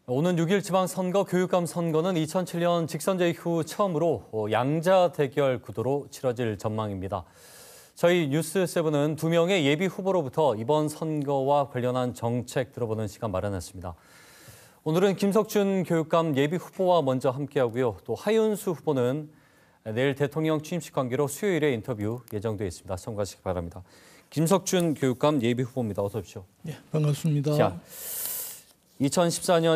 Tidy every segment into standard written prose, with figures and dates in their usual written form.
오는 6일 지방선거 교육감 선거는 2007년 직선제 이후 처음으로 양자 대결 구도로 치러질 전망입니다. 저희 뉴스7은 2명의 예비 후보로부터 이번 선거와 관련한 정책 들어보는 시간 마련했습니다. 오늘은 김석준 교육감 예비 후보와 먼저 함께하고요. 또 하윤수 후보는 내일 대통령 취임식 관계로 수요일에 인터뷰 예정돼 있습니다. 참고하시기 바랍니다. 김석준 교육감 예비 후보입니다. 어서 오십시오. 네, 반갑습니다. 자, 2014년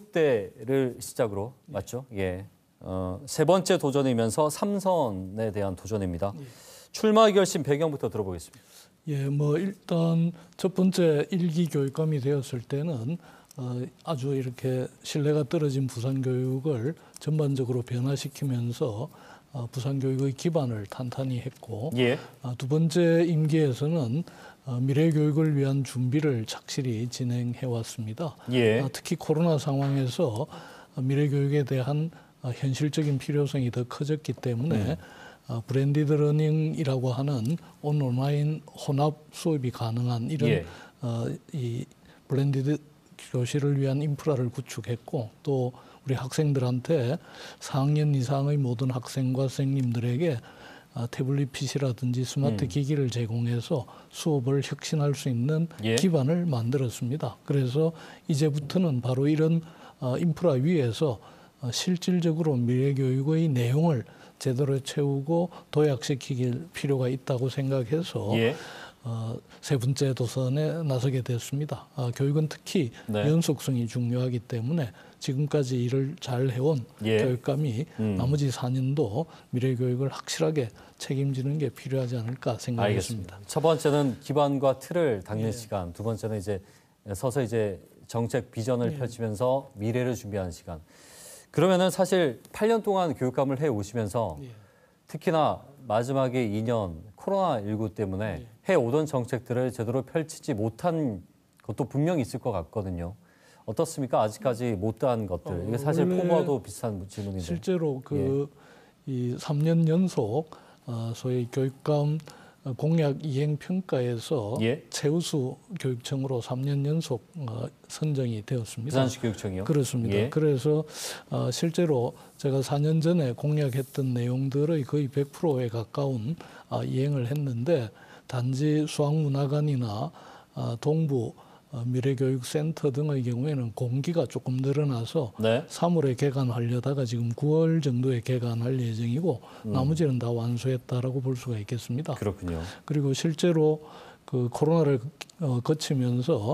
16대를 시작으로 맞죠? 예. 세 번째 도전이면서 3선에 대한 도전입니다. 예. 출마 결심 배경부터 들어보겠습니다. 예, 일단 첫 번째 일기 교육감이 되었을 때는 아주 이렇게 신뢰가 떨어진 부산 교육을 전반적으로 변화시키면서 부산 교육의 기반을 탄탄히 했고, 예. 두 번째 임기에서는 미래 교육을 위한 준비를 착실히 진행해 왔습니다. 예. 특히 코로나 상황에서 미래 교육에 대한 현실적인 필요성이 더 커졌기 때문에 브랜디드 러닝이라고 하는 온라인 혼합 수업이 가능한 이런 예. 이 블렌디드 교실을 위한 인프라를 구축했고, 또 우리 학생들한테 4학년 이상의 모든 학생과 선생님들에게 태블릿 PC라든지 스마트 기기를 제공해서 수업을 혁신할 수 있는 예. 기반을 만들었습니다. 그래서 이제부터는 바로 이런 인프라 위에서 실질적으로 미래교육의 내용을 제대로 채우고 도약시킬 필요가 있다고 생각해서 예. 세 번째 도선에 나서게 됐습니다. 교육은 특히 네. 연속성이 중요하기 때문에 지금까지 일을 잘 해온 예. 교육감이 나머지 4년도 미래 교육을 확실하게 책임지는 게 필요하지 않을까 생각했습니다. 알겠습니다. 첫 번째는 기반과 틀을 닦는 예. 시간, 두 번째는 이제 서서 이제 정책 비전을 펼치면서 미래를 준비하는 시간. 그러면은 사실 8년 동안 교육감을 해 오시면서 특히나 마지막에 2년 코로나19 때문에 해 오던 정책들을 제대로 펼치지 못한 것도 분명히 있을 것 같거든요. 어떻습니까? 아직까지 못한 것들. 이게 사실 포모와도 비슷한 질문인데. 실제로 이 3년 연속 소위 교육감 공약 이행 평가에서 예. 최우수 교육청으로 3년 연속 선정이 되었습니다. 부산시 교육청이요? 그렇습니다. 예. 그래서 실제로 제가 4년 전에 공약했던 내용들의 거의 100%에 가까운 이행을 했는데, 단지 수학문화관이나 동부 미래교육센터 등의 경우에는 공기가 조금 늘어나서 네. 3월에 개관하려다가 지금 9월 정도에 개관할 예정이고 나머지는 다 완수했다라고 볼 수가 있겠습니다. 그렇군요. 그리고 실제로 그 코로나를 거치면서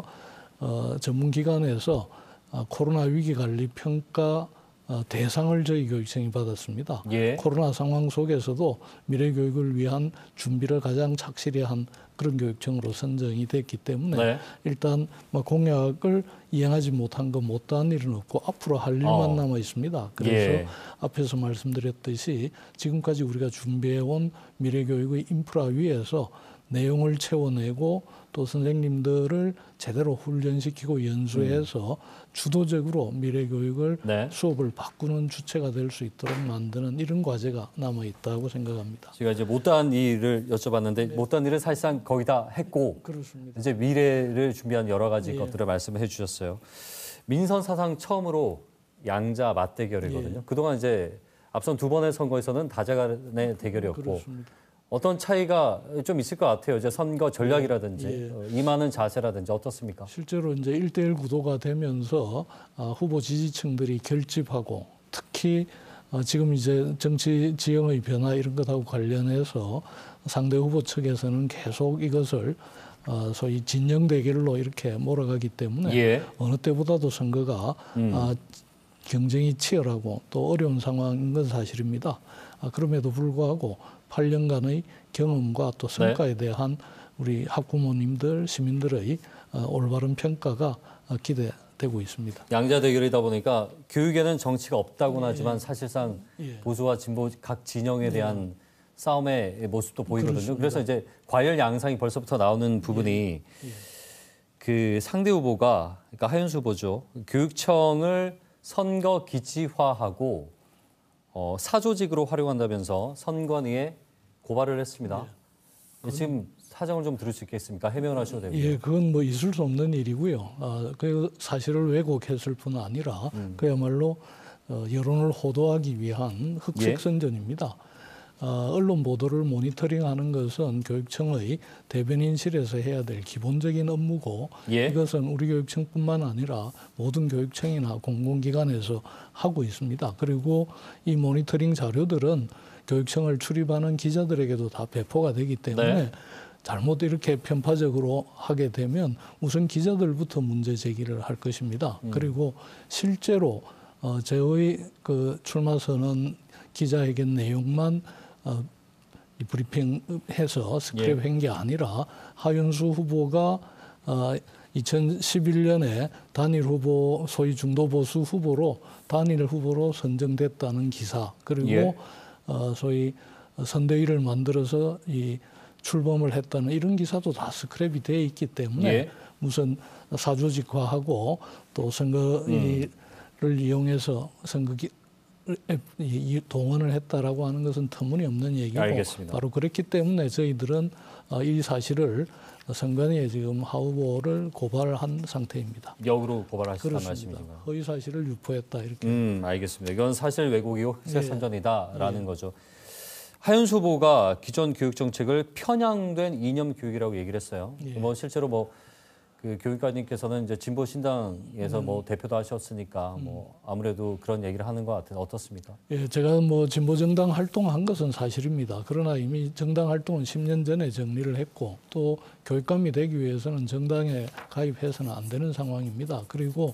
전문기관에서 코로나 위기관리 평가 대상을 저희 교육청이 받았습니다. 예. 코로나 상황 속에서도 미래교육을 위한 준비를 가장 착실히 한 그런 교육청으로 선정이 됐기 때문에 네. 일단 공약을 이행하지 못한 것 못다한 일은 없고 앞으로 할 일만 남아 있습니다. 그래서 예. 앞에서 말씀드렸듯이 지금까지 우리가 준비해온 미래교육의 인프라 위에서 내용을 채워내고 또 선생님들을 제대로 훈련시키고 연수해서 주도적으로 미래교육을 네. 수업을 바꾸는 주체가 될 수 있도록 만드는 이런 과제가 남아있다고 생각합니다. 제가 이제 못다한 일을 여쭤봤는데 못다한 일은 사실상 거의 다 했고 그렇습니다. 이제 미래를 준비한 여러 가지 예. 것들을 말씀을 해주셨어요. 민선 사상 처음으로 양자 맞대결이거든요. 그동안 이제 앞선 두 번의 선거에서는 다자간의 대결이었고 그렇습니다. 어떤 차이가 좀 있을 것 같아요. 이제 선거 전략이라든지 임하는 자세라든지 어떻습니까? 실제로 이제 1대1 구도가 되면서 후보 지지층들이 결집하고, 특히 지금 이제 정치 지형의 변화 이런 것하고 관련해서 상대 후보 측에서는 계속 이것을 소위 진영 대결로 이렇게 몰아가기 때문에 예. 어느 때보다도 선거가 경쟁이 치열하고 또 어려운 상황인 건 사실입니다. 그럼에도 불구하고 8년간의 경험과 또 성과에 대한 우리 학부모님들, 시민들의 올바른 평가가 기대되고 있습니다. 양자 대결이다 보니까 교육에는 정치가 없다고는 하지만 사실상 보수와 진보 각 진영에 대한 싸움의 모습도 보이거든요. 그렇습니다. 그래서 이제 과열 양상이 벌써부터 나오는 부분이 그 상대 후보가, 그러니까 하윤수 후보죠. 교육청을 선거 기지화하고 사조직으로 활용한다면서 선관위에 고발을 했습니다. 지금 사정을 좀 들을 수 있겠습니까? 해명을 하셔도 되고요. 예, 그건 뭐 있을 수 없는 일이고요. 그 사실을 왜곡했을 뿐 아니라 그야말로 여론을 호도하기 위한 흑색 선전입니다. 언론 보도를 모니터링하는 것은 교육청의 대변인실에서 해야 될 기본적인 업무고 이것은 우리 교육청뿐만 아니라 모든 교육청이나 공공기관에서 하고 있습니다. 그리고 이 모니터링 자료들은 교육청을 출입하는 기자들에게도 다 배포가 되기 때문에 잘못 이렇게 편파적으로 하게 되면 우선 기자들부터 문제 제기를 할 것입니다. 그리고 실제로 저의 그 출마 선언 기자회견 내용만 이 브리핑해서 스크랩한 게 아니라 하윤수 후보가 2011년에 단일 후보, 소위 중도 보수 후보로 단일 후보로 선정됐다는 기사, 그리고 소위 선대위를 만들어서 이 출범을 했다는 이런 기사도 다 스크랩이 되어 있기 때문에 무슨 사조직화하고 또 선거를 이용해서 선거기 동원을 했다라고 하는 것은 터무니없는 얘기고 알겠습니다. 바로 그렇기 때문에 저희들은 이 사실을 선관위에 지금 하 후보를 고발한 상태입니다. 역으로 고발하시다는 말씀이신가요? 허위 사실을 유포했다 이렇게. 알겠습니다. 이건 사실 왜곡이고 흑색 선전이다라는 거죠. 하윤수 후보가 기존 교육 정책을 편향된 이념 교육이라고 얘기를 했어요. 뭐 실제로 뭐 그 교육관님께서는 이제 진보 신당에서 뭐 대표도 하셨으니까 뭐 아무래도 그런 얘기를 하는 것 같아요. 어떻습니까? 예, 제가 뭐 진보 정당 활동한 것은 사실입니다. 그러나 이미 정당 활동은 10년 전에 정리를 했고 또 교육감이 되기 위해서는 정당에 가입해서는 안 되는 상황입니다. 그리고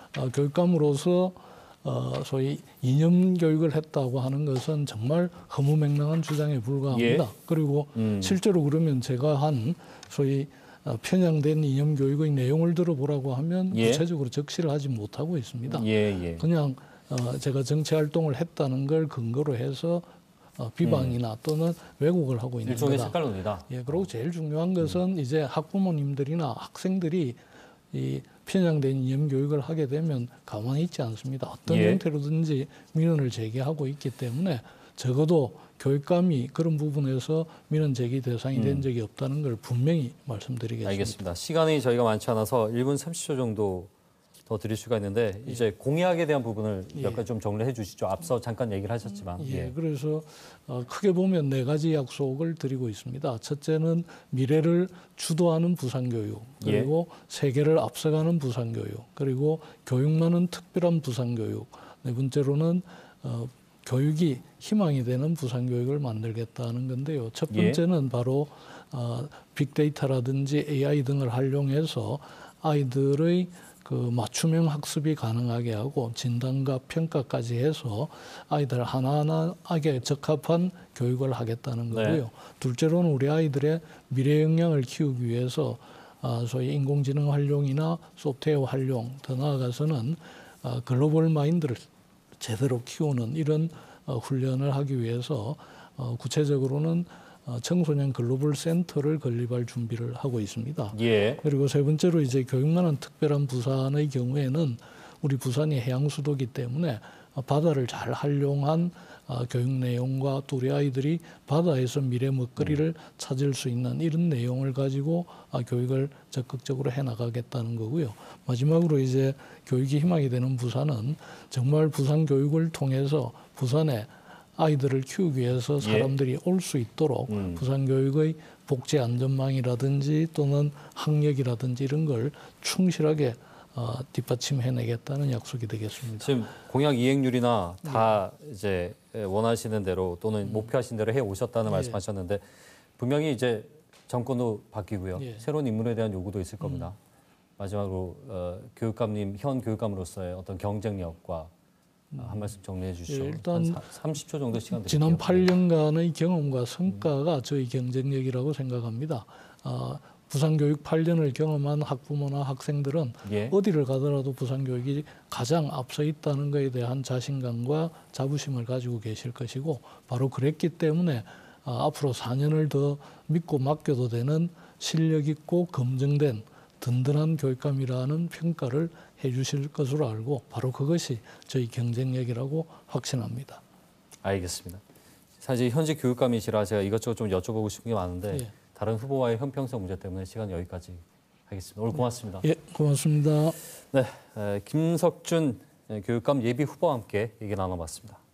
교육감으로서 소위 이념 교육을 했다고 하는 것은 정말 허무맹랑한 주장에 불과합니다. 그리고 실제로 그러면 제가 한 소위 편향된 이념 교육의 내용을 들어보라고 하면 구체적으로 적시를 하지 못하고 있습니다. 그냥 제가 정치 활동을 했다는 걸 근거로 해서 비방이나 또는 왜곡을 하고 있는 일종의 거다. 색깔론이다. 그리고 제일 중요한 것은 이제 학부모님들이나 학생들이 이 편향된 이념 교육을 하게 되면 가만히 있지 않습니다. 어떤 형태로든지 민원을 제기하고 있기 때문에 적어도 교육감이 그런 부분에서 민원 제기 대상이 된 적이 없다는 걸 분명히 말씀드리겠습니다. 알겠습니다. 시간이 저희가 많지 않아서 1분 30초 정도 더 드릴 수가 있는데 이제 공약에 대한 부분을 몇 가지 좀 정리해 주시죠. 앞서 잠깐 얘기를 하셨지만. 그래서 크게 보면 4가지 약속을 드리고 있습니다. 첫째는 미래를 주도하는 부산교육, 그리고 세계를 앞서가는 부산교육, 그리고 교육만은 특별한 부산교육. 네 번째로는 교육이 희망이 되는 부산교육을 만들겠다는 건데요. 첫 번째는 바로 빅데이터라든지 AI 등을 활용해서 아이들의 그 맞춤형 학습이 가능하게 하고 진단과 평가까지 해서 아이들 하나하나에게 적합한 교육을 하겠다는 거고요. 둘째로는 우리 아이들의 미래 역량을 키우기 위해서 소위 인공지능 활용이나 소프트웨어 활용, 더 나아가서는 글로벌 마인드를 제대로 키우는 이런 훈련을 하기 위해서 구체적으로는 청소년 글로벌 센터를 건립할 준비를 하고 있습니다. 그리고 세 번째로 이제 교육만한 특별한 부산의 경우에는 우리 부산이 해양 수도기 때문에 바다를 잘 활용한 교육 내용과 또 우리 아이들이 바다에서 미래 먹거리를 찾을 수 있는 이런 내용을 가지고 교육을 적극적으로 해나가겠다는 거고요. 마지막으로 이제 교육이 희망이 되는 부산은 정말 부산 교육을 통해서 부산에 아이들을 키우기 위해서 사람들이 올 수 있도록 부산 교육의 복지 안전망이라든지 또는 학력이라든지 이런 걸 충실하게 뒷받침해내겠다는 약속이 되겠습니다. 지금 공약 이행률이나 다 이제 원하시는 대로 또는 목표하신 대로 해 오셨다는 말씀하셨는데 분명히 이제 정권도 바뀌고요. 새로운 인물에 대한 요구도 있을 겁니다. 마지막으로 교육감님 현 교육감으로서의 어떤 경쟁력과 한 말씀 정리해 주시죠. 일단 한 30초 정도 시간 드릴게요. 지난 8년간의 경험과 성과가 저희 경쟁력이라고 생각합니다. 부산교육 8년을 경험한 학부모나 학생들은 어디를 가더라도 부산교육이 가장 앞서 있다는 것에 대한 자신감과 자부심을 가지고 계실 것이고 바로 그랬기 때문에 앞으로 4년을 더 믿고 맡겨도 되는 실력 있고 검증된 든든한 교육감이라는 평가를 해 주실 것으로 알고 바로 그것이 저희 경쟁력이라고 확신합니다. 알겠습니다. 사실 현직 교육감이시라 제가 이것저것 좀 여쭤보고 싶은 게 많은데 다른 후보와의 형평성 문제 때문에 시간 여기까지 하겠습니다. 오늘 고맙습니다. 예, 고맙습니다. 네, 김석준 교육감 예비 후보와 함께 얘기 나눠봤습니다.